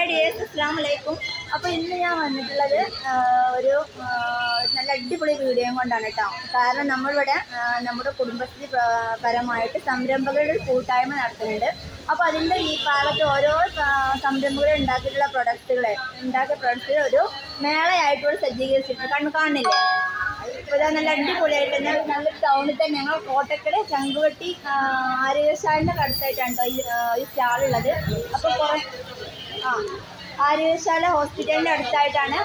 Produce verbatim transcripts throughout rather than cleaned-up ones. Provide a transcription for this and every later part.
Dears അസ്സലാമു അലൈക്കും. അപ്പോൾ ഇന്ന് ഞാൻ വന്നിട്ടുള്ളത് ഒരു നല്ല അടിപൊളി വീഡിയോ കൊണ്ടാണ് കേട്ടോ. കാരണം നമ്മളിവിടെ നമ്മുടെ കുടുംബശ്രീ പരമായിട്ട് സംരംഭകരുടെ കൂട്ടായ്മ നടത്തുന്നുണ്ട്. അപ്പോൾ അതിൻ്റെ ഈ കാലത്ത് ഓരോ സംരംഭകർ ഉണ്ടാക്കിയിട്ടുള്ള പ്രൊഡക്റ്റുകളെ ഉണ്ടാക്കിയ പ്രൊഡക്റ്റുകൾ ഒരു മേളയായിട്ടുള്ള സജ്ജീകരിച്ചിട്ടുണ്ട്. കണ്ണു കാണില്ലേ? ഇപ്പോൾ നല്ല അടിപൊളിയായിട്ട് തന്നെ നല്ല ടൗണിൽ തന്നെ ഞങ്ങൾ കോട്ടക്കല് ചങ്കുവെട്ടി ആര്യശാലിൻ്റെ അടുത്തായിട്ടാണ് ഈ സ്റ്റാളുള്ളത്. അപ്പോൾ കുറേ ആ ആര്യശാല ഹോസ്പിറ്റലിൻ്റെ അടുത്തായിട്ടാണ്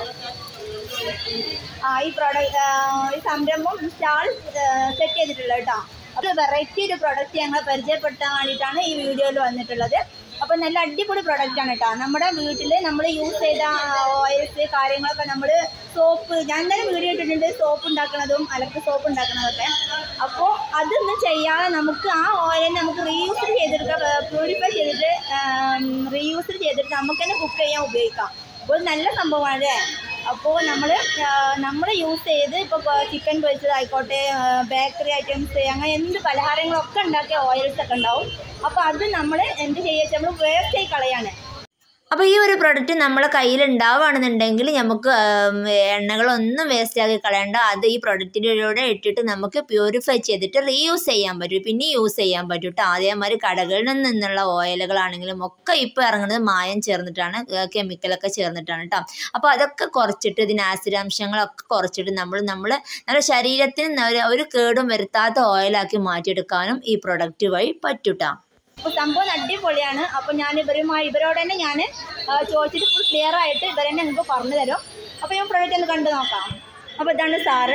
ആ ഈ പ്രൊഡക്റ്റ് ഈ സംരംഭം സ്റ്റാൾ സെറ്റ് ചെയ്തിട്ടുള്ളത് കേട്ടോ. അപ്പോൾ വെറൈറ്റി ഒരു പ്രൊഡക്റ്റ് ഞങ്ങൾ പരിചയപ്പെടുത്താൻ വേണ്ടിയിട്ടാണ് ഈ വീഡിയോയിൽ വന്നിട്ടുള്ളത്. അപ്പോൾ നല്ല അടിപൊളി പ്രൊഡക്റ്റാണ് കേട്ടോ. നമ്മുടെ വീട്ടിൽ നമ്മൾ യൂസ് ചെയ്ത ഓയിൽസ് കാര്യങ്ങളൊക്കെ നമ്മൾ സോപ്പ് ഞാൻ എന്തായാലും വീഡിയോ ഇട്ടിട്ടുണ്ട്, സോപ്പ് ഉണ്ടാക്കുന്നതും അലക്ക് സോപ്പ് ഉണ്ടാക്കുന്നതൊക്കെ. അപ്പോൾ അതൊന്നും ചെയ്യാതെ നമുക്ക് ആ ഓയിൽ നമുക്ക് റീയൂസ് ചെയ്തെടുക്കാം, പ്യൂരിഫൈ ചെയ്തിട്ട് റീയൂസ് ചെയ്തിട്ട് നമുക്ക് തന്നെ കുക്ക് ചെയ്യാൻ ഉപയോഗിക്കാം. അപ്പോൾ നല്ല സംഭവമാണ് അല്ലേ. അപ്പോൾ നമ്മൾ നമ്മൾ യൂസ് ചെയ്ത് ഇപ്പോൾ ചിക്കൻ പൊരിച്ചതായിക്കോട്ടെ, ബേക്കറി ഐറ്റംസ്, അങ്ങനെ എന്ത് പലഹാരങ്ങളൊക്കെ ഉണ്ടാക്കിയ ഓയിൽസൊക്കെ ഉണ്ടാവും. അപ്പോൾ അത് നമ്മൾ എന്ത് ചെയ്യുക, നമ്മൾ വേസ്റ്റായി കളയാണ്. അപ്പോൾ ഈ ഒരു പ്രൊഡക്റ്റ് നമ്മളെ കയ്യിലുണ്ടാവുകയാണെന്നുണ്ടെങ്കിൽ നമുക്ക് എണ്ണകളൊന്നും വേസ്റ്റാക്കി കളയേണ്ട. അത് ഈ പ്രൊഡക്റ്റിലൂടെ ഇട്ടിട്ട് നമുക്ക് പ്യൂരിഫൈ ചെയ്തിട്ട് റീയൂസ് ചെയ്യാൻ പറ്റും, പിന്നെ യൂസ് ചെയ്യാൻ പറ്റും കേട്ടോ. അതേമാതിരി കടകളിൽ നിന്നുള്ള ഓയിലുകളാണെങ്കിലും ഒക്കെ ഇപ്പോൾ ഇറങ്ങുന്നത് മായം ചേർന്നിട്ടാണ്, കെമിക്കലൊക്കെ ചേർന്നിട്ടാണ് കേട്ടോ. അപ്പോൾ അതൊക്കെ കുറച്ചിട്ട് ഇതിന് ആസിഡാംശങ്ങളൊക്കെ കുറച്ചിട്ട് നമ്മൾ നമ്മൾ നമ്മുടെ ശരീരത്തിന് ഒരു കേടും വരുത്താത്ത ഓയിലാക്കി മാറ്റിയെടുക്കാനും ഈ പ്രൊഡക്റ്റ് വഴി പറ്റും കേട്ടോ. അപ്പോൾ സംഭവം അടിപൊളിയാണ്. അപ്പോൾ ഞാൻ ഇവരുമായി ഇവരോട് തന്നെ ഞാൻ ചോദിച്ചിട്ട് ഫുൾ ക്ലിയർ ആയിട്ട് ഇവർ തന്നെ നിങ്ങൾക്ക് പറഞ്ഞു തരും. അപ്പോൾ ഞാൻ പ്രൊഡക്റ്റ് ഒന്ന് കണ്ടു നോക്കാം. അപ്പോൾ ഇതാണ് സാറ്,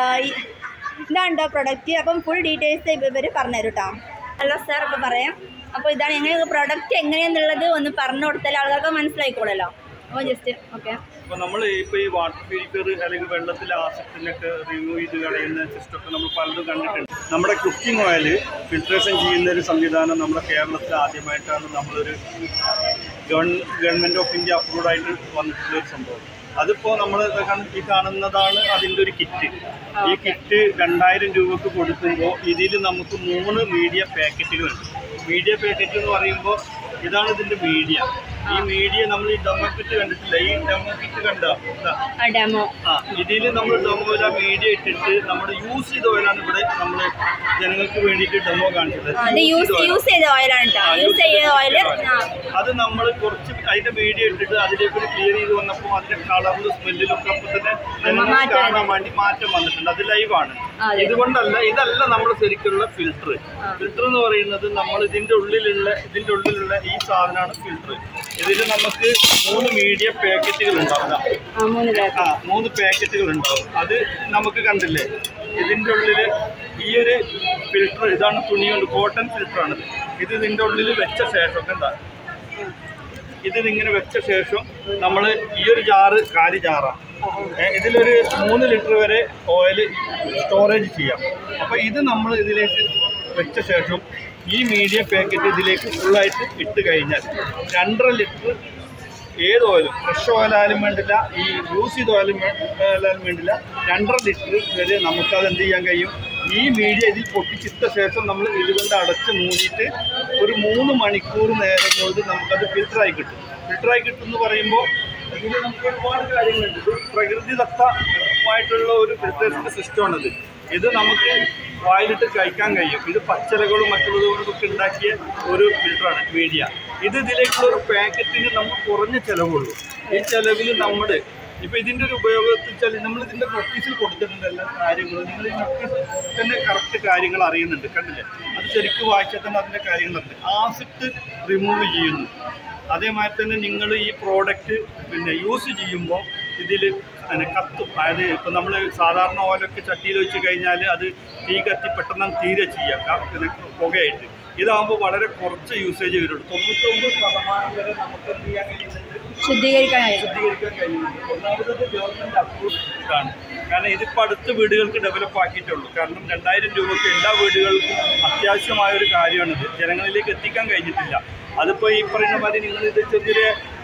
ഇതാണ് പ്രൊഡക്റ്റ്. അപ്പം ഫുൾ ഡീറ്റെയിൽസ് ഇവർ പറഞ്ഞു തരും കേട്ടോ. ഹലോ സാർ, അപ്പോൾ പറയാം. അപ്പോൾ ഇതാണ് എങ്ങനെ പ്രൊഡക്റ്റ് എങ്ങനെയാണെന്നുള്ളത് ഒന്ന് പറഞ്ഞു കൊടുത്താൽ ആൾക്കാർക്ക് മനസ്സിലായിക്കോളല്ലോ. അപ്പോൾ ജസ്റ്റ് ഓക്കെ. അപ്പോൾ നമ്മൾ ഇപ്പോൾ ഈ വാട്ടർ ഫിൽറ്റർ അല്ലെങ്കിൽ വെള്ളത്തിലെ ആസിഡിനൊക്കെ റിമൂവ് ചെയ്ത് കളയുന്ന സിസ്റ്റമൊക്കെ നമ്മൾ പലതും കണ്ടിട്ടുണ്ട്. നമ്മുടെ കുക്കിംഗ് ഓയിൽ ഫിൽട്രേഷൻ ചെയ്യുന്ന ഒരു സംവിധാനം നമ്മുടെ കേരളത്തിൽ ആദ്യമായിട്ടാണ് നമ്മളൊരു ഗവൺമെൻറ് ഓഫ് ഇന്ത്യ അപ്രൂവ്ഡ് ആയിട്ട് വന്നിട്ടുള്ള ഒരു സംഭവം. അതിപ്പോൾ നമ്മൾ ഈ കാണുന്നതാണ് അതിൻ്റെ ഒരു കിറ്റ്. ഈ കിറ്റ് രണ്ടായിരം രൂപക്ക് കൊടുക്കുമ്പോൾ ഇതിൽ നമുക്ക് മൂന്ന് മീഡിയ പാക്കറ്റുകളുണ്ട്. മീഡിയ പാക്കറ്റ് എന്ന് പറയുമ്പോൾ ഇതാണ് ഇതിൻ്റെ മീഡിയ. ഈ മീഡിയ നമ്മൾ ഈ ഡെമോ കിറ്റ് കണ്ടിട്ടില്ല, ഈ ഡെമോ കിറ്റ് കണ്ടോ? ആ ഇതിൽ നമ്മൾ ഡെമോയില മീഡിയ ഇട്ടിട്ട് നമ്മൾ യൂസ് ചെയ്ത ഓയിലാണ് ഇവിടെ നമ്മൾ ജനങ്ങൾക്ക് വേണ്ടിയിട്ട് ഡെമോ കാണിച്ചത്. അത് നമ്മൾ കുറച്ച് അതിന്റെ മീഡിയ ഇട്ടിട്ട് അതിലേക്ക് ഒരു ക്ലിയർ ചെയ്ത് വന്നപ്പോൾ അതിന്റെ കളറിലും സ്മെല്ലിലും ഒക്കെ അപ്പോൾ തന്നെ ജനങ്ങൾക്ക് കാണാൻ വേണ്ടി മാറ്റം വന്നിട്ടുണ്ട്. അത് ലൈവാണ്. ഇതുകൊണ്ടല്ല, ഇതല്ല നമ്മൾ ശരിക്കുള്ള ഫിൽറ്റർ. ഫിൽറ്റർ എന്ന് പറയുന്നത് നമ്മൾ ഇതിന്റെ ഉള്ളിലുള്ള ഇതിന്റെ ഉള്ളിലുള്ള ഈ സാധനമാണ് ഫിൽറ്റർ. ഇതിൽ നമുക്ക് മൂന്ന് മീഡിയ പാക്കറ്റുകൾ ഉണ്ടാവും. ആ മൂന്ന് പാക്കറ്റുകൾ ഉണ്ടാവും. അത് നമുക്ക് കണ്ടില്ലേ, ഇതിൻ്റെ ഉള്ളിൽ ഈ ഒരു ഫിൽറ്റർ ഇതാണ്, തുണി കൊണ്ട് കോട്ടൺ ഫിൽറ്ററാണിത്. ഇത് ഇതിൻ്റെ ഉള്ളിൽ വെച്ച ശേഷം എന്താ ഇത് ഇങ്ങനെ വെച്ച ശേഷം നമ്മൾ ഈ ഒരു ജാറ് കാലി ജാറാണ്. ഇതിലൊരു മൂന്ന് ലിറ്റർ വരെ ഓയിൽ സ്റ്റോറേജ് ചെയ്യാം. അപ്പോൾ ഇത് നമ്മൾ ഇതിലേക്ക് വെച്ച ശേഷം ഈ മീഡിയ പാക്കറ്റ് ഇതിലേക്ക് ഫുള്ളായിട്ട് ഇട്ട് കഴിഞ്ഞാൽ രണ്ടര ലിറ്റർ ഏത് ഓയിലും, ഫ്രഷ് ഓയിലായാലും വേണ്ടില്ല, ഈ യൂസ് ചെയ്ത ഓയിലും ഓയിലായാലും വേണ്ടില്ല, രണ്ടര ലിറ്റർ വരെ നമുക്കത് എന്ത് ചെയ്യാൻ കഴിയും. ഈ മീഡിയ ഇതിൽ പൊട്ടിച്ചിട്ട ശേഷം നമ്മൾ ഇതുകൊണ്ട് അടച്ച് മൂടിയിട്ട് ഒരു മൂന്ന് മണിക്കൂർ നേരം കൊണ്ട് നമുക്കത് ഫിൽറ്ററായി കിട്ടും. ഫിൽറ്ററായി കിട്ടും എന്ന് പറയുമ്പോൾ ഇതിൽ നമുക്ക് ഒരുപാട് കാര്യങ്ങളുണ്ട്. ഇത് പ്രകൃതിദത്തമായിട്ടുള്ള ഒരു ഫിൽറ്ററേഷൻ്റെ സിസ്റ്റമാണിത്. ഇത് നമുക്ക് വായിലിട്ട് കഴിക്കാൻ കഴിയും. ഇത് പച്ചിലകളും മറ്റുള്ളതുകൊണ്ടൊക്കെ ഉണ്ടാക്കിയ ഒരു ഫിൽറ്ററാണ് മീഡിയ. ഇത് ഇതിലേക്കുള്ള ഒരു പാക്കറ്റിന് നമുക്ക് കുറഞ്ഞ ചിലവുള്ളൂ. ഈ ചിലവിൽ നമ്മുടെ ഇപ്പോൾ ഇതിൻ്റെ ഒരു ഉപയോഗത്തിൽ വെച്ചാൽ നമ്മൾ ഇതിൻ്റെ നോട്ടീസിൽ കൊടുത്തിട്ടുണ്ട് എല്ലാ കാര്യങ്ങളും. നിങ്ങൾ ഈ നോട്ടീസിൽ തന്നെ കറക്റ്റ് കാര്യങ്ങൾ അറിയുന്നുണ്ട്, കണ്ടില്ലേ? അത് ശരിക്കും വായിച്ചാൽ തന്നെ അതിൻ്റെ കാര്യങ്ങളുണ്ട്. ആസിഡ് റിമൂവ് ചെയ്യുന്നു. അതേമാതിരി തന്നെ നിങ്ങൾ ഈ പ്രോഡക്റ്റ് പിന്നെ യൂസ് ചെയ്യുമ്പോൾ ഇതിൽ പിന്നെ കത്തും. അതായത് ഇപ്പം നമ്മൾ സാധാരണ ഓയിലൊക്കെ ചട്ടിയിൽ വെച്ച് കഴിഞ്ഞാൽ അത് തീ കത്തി പെട്ടെന്ന് തീരെ ചെയ്യാം, പിന്നെ പുകയായിട്ട്. ഇതാകുമ്പോൾ വളരെ കുറച്ച് യൂസേജ് വരുള്ളൂ. തൊണ്ണൂറ്റൊമ്പത് ശതമാനം വരെ നമുക്ക് എന്ത് ചെയ്യാൻ കഴിയുന്നുണ്ട്, ശുദ്ധീകരിക്കാൻ ശുദ്ധീകരിക്കാൻ കഴിയുന്നുണ്ട്. ഒന്നാമത് ഗവൺമെൻറ് അപ്രൂവ്ഡ് ആണ്. കാരണം ഇതിപ്പോൾ അടുത്ത വീടുകൾക്ക് ഡെവലപ്പ് ആക്കിയിട്ടുള്ളൂ. കാരണം രണ്ടായിരം രൂപയ്ക്ക് എല്ലാ വീടുകൾക്കും അത്യാവശ്യമായ ഒരു കാര്യമാണിത്. ജനങ്ങളിലേക്ക് എത്തിക്കാൻ കഴിഞ്ഞിട്ടില്ല. അതിപ്പോൾ ഈ പറയുന്ന മാതിരി നിങ്ങൾ ഇത് ചെറിയ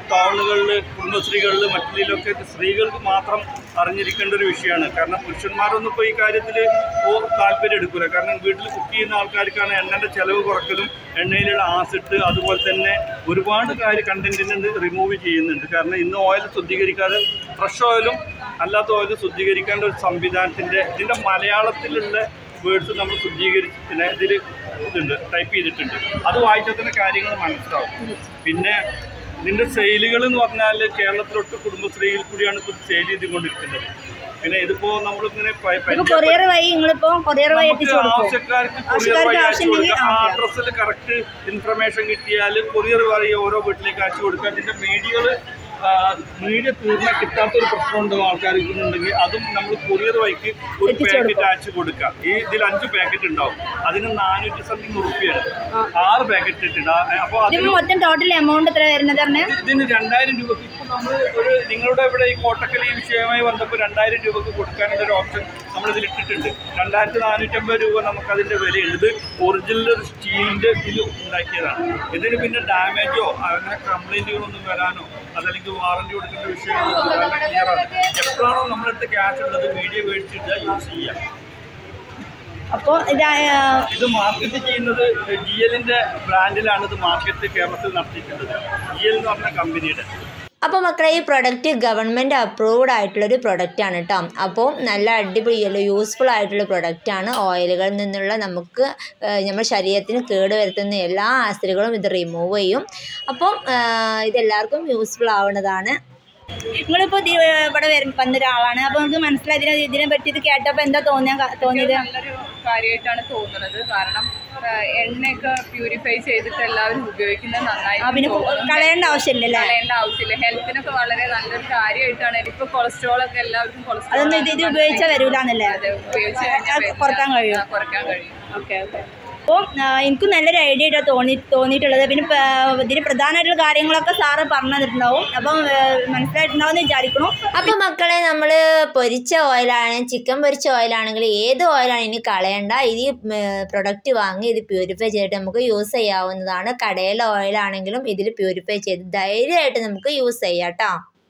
ടൗണുകളിൽ കുടുംബശ്രീകളിൽ മറ്റുള്ളതിലൊക്കെ സ്ത്രീകൾക്ക് മാത്രം അറിഞ്ഞിരിക്കേണ്ട ഒരു വിഷയമാണ്. കാരണം പുരുഷന്മാരൊന്നും ഇപ്പോൾ ഈ കാര്യത്തിൽ താല്പര്യം എടുക്കില്ല. കാരണം വീട്ടിൽ കുക്ക് ചെയ്യുന്ന ആൾക്കാർക്കാണ് എണ്ണൻ്റെ ചിലവ് കുറക്കലും എണ്ണയിലുള്ള ആസിഡ് അതുപോലെ തന്നെ ഒരുപാട് കാര്യം കണ്ടന്റിന് റിമൂവ് ചെയ്യുന്നുണ്ട്. കാരണം ഇന്ന് ഓയിൽ ശുദ്ധീകരിക്കാതെ ഫ്രഷ് ഓയിലും അല്ലാത്ത ഓയിൽ ശുദ്ധീകരിക്കേണ്ട ഒരു സംവിധാനത്തിൻ്റെ ഇതിൻ്റെ മലയാളത്തിലുള്ള വേർഡ്സ് നമ്മൾ ശുദ്ധീകരിച്ച് പിന്നെ ഇതിൽ ഇതുണ്ട്, ടൈപ്പ് ചെയ്തിട്ടുണ്ട്. അത് വായിച്ചാൽ തന്നെ കാര്യങ്ങൾ മനസ്സിലാവും. പിന്നെ ഇതിൻ്റെ സെയിലുകൾ എന്ന് പറഞ്ഞാൽ കേരളത്തിലൊട്ട് കുടുംബശ്രീയിൽ കൂടിയാണ് ഇപ്പോൾ സെയിൽ ചെയ്തുകൊണ്ടിരിക്കുന്നത്. പിന്നെ ഇതിപ്പോൾ നമ്മളിങ്ങനെ ആവശ്യക്കാർക്ക് കൊറിയർ വഴി അയച്ചു കൊടുക്കുക. ആ അഡ്രസ്സിൽ കറക്റ്റ് ഇൻഫർമേഷൻ കിട്ടിയാൽ കൊറിയർ വഴി ഓരോ വീട്ടിലേക്ക് അയച്ചു കൊടുക്കുക. അതിൻ്റെ മീഡിയകൾ മീഡിയ തീർന്ന കിട്ടാത്തൊരു പ്രശ്നമുണ്ട് ആൾക്കാർക്കുണ്ടെങ്കിൽ അതും നമ്മൾ കൊറിയർ വഴിക്ക് ഒരു പാക്കറ്റ് അയച്ചു കൊടുക്കാം. ഈ ഇതിൽ അഞ്ച് പാക്കറ്റ് ഉണ്ടാവും. അതിന് നാനൂറ്റി സംതിങ് റുപ്യാണ് ആറ് പാക്കറ്റ് ഇട്ടുണ്ട്. അപ്പോൾ അതിന് ടോട്ടൽ എമൗണ്ട് എത്ര വരുന്നത്? ഇതിന് രണ്ടായിരം രൂപക്ക് ഇപ്പോൾ നമ്മൾ ഒരു നിങ്ങളുടെ ഇവിടെ ഈ കോട്ടക്കൽ ഈ വിഷയവുമായി വന്നപ്പോൾ രണ്ടായിരം രൂപക്ക് കൊടുക്കാനുള്ള ഒരു ഓപ്ഷൻ നമ്മളിതിൽ ഇട്ടിട്ടുണ്ട്. രണ്ടായിരത്തി നാനൂറ്റമ്പത് രൂപ നമുക്കതിൻ്റെ വിലയുണ്ട്. ഇത് ഒറിജിനൽ ഒരു സ്റ്റീലിൻ്റെ ഇതിൽ ഉണ്ടാക്കിയതാണ്. ഇതിന് പിന്നെ ഡാമേജോ അങ്ങനെ കംപ്ലൈൻറ്റുകളൊന്നും വരാനോ അതല്ലെങ്കിൽ വാറണ്ടി കൊടുക്കേണ്ട വിഷയങ്ങളൊന്നും ക്ലിയറാണ്. എപ്പോഴാണോ നമ്മളടുത്ത് ക്യാഷ് ഉള്ളത് വീഡിയോ മേടിച്ചിട്ട് യൂസ് ചെയ്യാം. അപ്പോൾ ഇത് മാർക്കറ്റ് ചെയ്യുന്നത് ജി എല്ലിൻ്റെ ബ്രാൻഡിലാണ് ഇത് മാർക്കറ്റ് കേരളത്തിൽ നടത്തിയിട്ടുള്ളത്. ജി എൽ എന്ന് പറഞ്ഞ കമ്പനിയുടെ. അപ്പോൾ മക്കളെ ഈ പ്രൊഡക്റ്റ് ഗവൺമെൻറ് അപ്രൂവ്ഡ് ആയിട്ടുള്ളൊരു പ്രൊഡക്റ്റാണ് കേട്ടോ. അപ്പോൾ നല്ല അടിപൊളിയല്ല യൂസ്ഫുൾ ആയിട്ടുള്ള പ്രൊഡക്റ്റാണ്. ഓയിലുകളിൽ നിന്നുള്ള നമുക്ക് നമ്മുടെ ശരീരത്തിന് കേടുവരുത്തുന്ന എല്ലാ ആസിഡുകളും ഇത് റിമൂവ് ചെയ്യും. അപ്പം ഇതെല്ലാവർക്കും യൂസ്ഫുൾ ആവുന്നതാണ്. നിങ്ങളിപ്പോൾ ഇവിടെ വരും വന്ന ഒരാളാണ്. അപ്പോൾ നമുക്ക് മനസ്സിലായി ഇതിനെ ഇതിനെ പറ്റി ഇത് കേട്ടപ്പോൾ എന്താ തോന്നിയ തോന്നിയത്? നല്ലൊരു കാര്യമായിട്ടാണ് തോന്നുന്നത്. കാരണം എണ്ണയൊക്കെ പ്യൂരിഫൈ ചെയ്തിട്ട് എല്ലാവരും ഉപയോഗിക്കുന്നത് നന്നായി. പിന്നെ കളയേണ്ട ആവശ്യമില്ലല്ലേ? കളയേണ്ട ആവശ്യമില്ല. ഹെൽത്തിനൊക്കെ വളരെ നല്ലൊരു കാര്യമായിട്ടാണ്. ഇപ്പോൾ കൊളസ്ട്രോൾ ഒക്കെ എല്ലാവർക്കും കൊളസ്ട്രോൾ അതൊന്നും ഇത് ഇത് ഉപയോഗിച്ചാൽ വരൂലെന്നല്ലേ? അത് ഉപയോഗിച്ച് കഴിഞ്ഞാൽ കുറക്കാൻ കഴിയും. കുറയ്ക്കാൻ കഴിയും. Okay okay. അപ്പോൾ എനിക്കും നല്ലൊരു ഐഡിയ ആയിട്ടാണ് തോന്നി തോന്നിയിട്ടുള്ളത്. പിന്നെ ഇതിന് പ്രധാനമായിട്ടുള്ള കാര്യങ്ങളൊക്കെ സാറ് പറഞ്ഞു തന്നിട്ടുണ്ടാവും. അപ്പം മനസ്സിലായിട്ടുണ്ടാവും എന്ന് വിചാരിക്കണം. അപ്പോൾ മക്കളെ നമ്മൾ പൊരിച്ച ഓയിലാണ്, ചിക്കൻ പൊരിച്ച ഓയിലാണെങ്കിൽ ഏത് ഓയിലാണ് ഇനി കളയണ്ട. ഇത് പ്രൊഡക്റ്റ് വാങ്ങി ഇത് പ്യൂരിഫൈ ചെയ്തിട്ട് നമുക്ക് യൂസ് ചെയ്യാവുന്നതാണ്. കടയിലെ ഓയിലാണെങ്കിലും ഇതിൽ പ്യൂരിഫൈ ചെയ്ത് ധൈര്യമായിട്ട് നമുക്ക് യൂസ് ചെയ്യാം കേട്ടോ.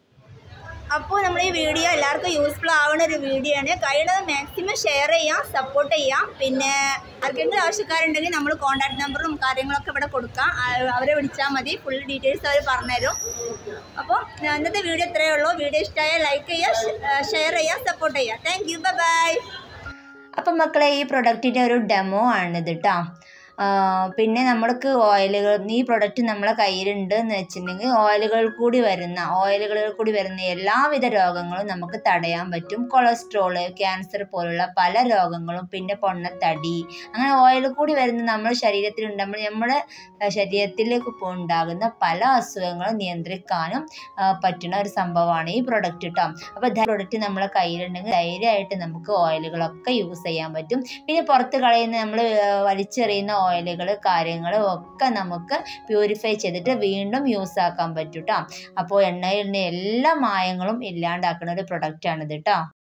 അപ്പോൾ നമ്മൾ ഈ വീഡിയോ എല്ലാവർക്കും യൂസ്ഫുൾ ആവുന്ന ഒരു വീഡിയോ ആണ്. കഴിയുന്നത് മാക്സിമം ഷെയർ ചെയ്യാം, സപ്പോർട്ട് ചെയ്യാം. പിന്നെ ആർക്കെങ്കിലും ആവശ്യക്കാരുണ്ടെങ്കിൽ നമ്മൾ കോൺടാക്ട് നമ്പറും കാര്യങ്ങളൊക്കെ ഇവിടെ കൊടുക്കാം. അവരെ വിളിച്ചാൽ മതി. ഫുൾ ഡീറ്റെയിൽസ് അവർ പറഞ്ഞുതരും. അപ്പോൾ ഇന്നത്തെ വീഡിയോ ഇത്രയേ ഉള്ളൂ. വീഡിയോ ഇഷ്ടമായാൽ ലൈക്ക് ചെയ്യുക, ഷെയർ ചെയ്യുക, സപ്പോർട്ട് ചെയ്യുക. Thank you, bye. അപ്പം മക്കളെ ഈ പ്രൊഡക്റ്റിൻ്റെ ഒരു ഡെമോ ആണിത് കേട്ടോ. പിന്നെ നമ്മൾക്ക് ഓയിലുകൾ ഈ പ്രൊഡക്റ്റ് നമ്മളെ കയ്യിലുണ്ട് എന്ന് വെച്ചിട്ടുണ്ടെങ്കിൽ ഓയിലുകൾ കൂടി വരുന്ന ഓയിലുകളിൽ കൂടി വരുന്ന എല്ലാവിധ രോഗങ്ങളും നമുക്ക് തടയാൻ പറ്റും. കൊളസ്ട്രോള്, ക്യാൻസർ പോലുള്ള പല രോഗങ്ങളും, പിന്നെ പൊണ്ണത്തടി, അങ്ങനെ ഓയിൽ കൂടി വരുന്ന നമ്മുടെ ശരീരത്തിലുണ്ടാകുമ്പോൾ നമ്മുടെ ശരീരത്തിലേക്ക് ഉണ്ടാകുന്ന പല അസുഖങ്ങളും നിയന്ത്രിക്കാനും പറ്റുന്ന ഒരു സംഭവമാണ് ഈ പ്രൊഡക്റ്റ് കേട്ടോ. അപ്പോൾ ഈ പ്രൊഡക്റ്റ് നമ്മളെ കയ്യിലുണ്ടെങ്കിൽ ധൈര്യമായിട്ട് നമുക്ക് ഓയിലുകളൊക്കെ യൂസ് ചെയ്യാൻ പറ്റും. പിന്നെ പുറത്ത് കളയുന്ന നമ്മൾ വലിച്ചെറിയുന്ന ഓയിലുകൾ കാര്യങ്ങൾ ഒക്കെ നമുക്ക് പ്യൂരിഫൈ ചെയ്തിട്ട് വീണ്ടും യൂസ് ആക്കാൻ പറ്റും കേട്ടോ. അപ്പോൾ എണ്ണയിൽ എല്ലാ മായങ്ങളും ഇല്ലാണ്ടാക്കുന്ന ഒരു പ്രൊഡക്റ്റാണിത് കേട്ടോ.